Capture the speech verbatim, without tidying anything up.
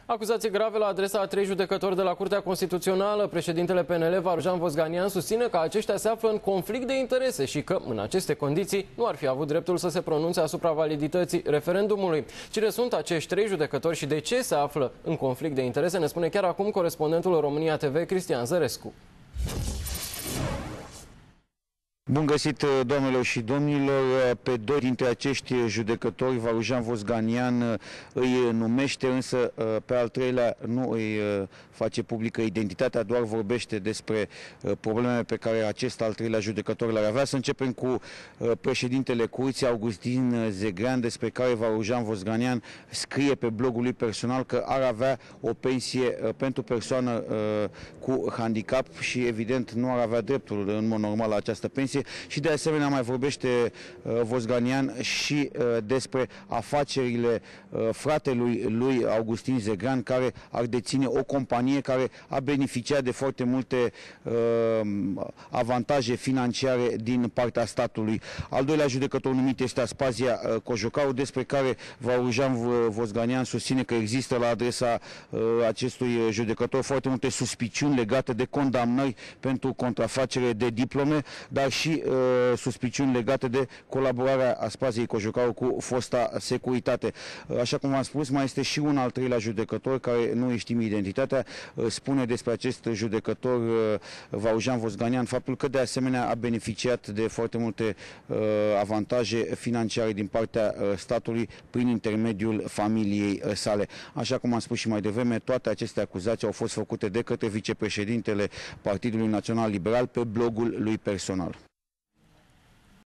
Acuzații grave la adresa a trei judecători de la Curtea Constituțională. Președintele P N L, Varujan Vosganian, susține că aceștia se află în conflict de interese și că, în aceste condiții, nu ar fi avut dreptul să se pronunțe asupra validității referendumului. Cine sunt acești trei judecători și de ce se află în conflict de interese, ne spune chiar acum corespondentul România T V, Cristian Zărescu. Bun găsit, doamnelor și domnilor. Pe doi dintre acești judecători, Varujan Vosganian îi numește, însă pe al treilea nu îi face publică identitatea, doar vorbește despre problemele pe care acest al treilea judecător le-ar avea. Să începem cu președintele Curții, Augustin Zegrean, despre care Varujan Vosganian scrie pe blogul lui personal că ar avea o pensie pentru persoană cu handicap și evident nu ar avea dreptul în mod normal la această pensie. Și de asemenea mai vorbește uh, Vosganian și uh, despre afacerile uh, fratelui lui Augustin Zegrean, care ar deține o companie care a beneficiat de foarte multe uh, avantaje financiare din partea statului. Al doilea judecător numit este Aspazia uh, Cojocaru, despre care Varujan Vosganian susține că există la adresa uh, acestui judecător foarte multe suspiciuni legate de condamnări pentru contrafacere de diplome, dar și și uh, suspiciuni legate de colaborarea Aspaziei Cojocaru cu fosta securitate. Uh, așa cum v-am spus, mai este și un al treilea judecător care nu îi știm identitatea. Uh, spune despre acest judecător uh, Varujan Vosganian faptul că de asemenea a beneficiat de foarte multe uh, avantaje financiare din partea uh, statului prin intermediul familiei uh, sale. Așa cum am spus și mai devreme, toate aceste acuzații au fost făcute de către vicepreședintele Partidului Național Liberal pe blogul lui personal.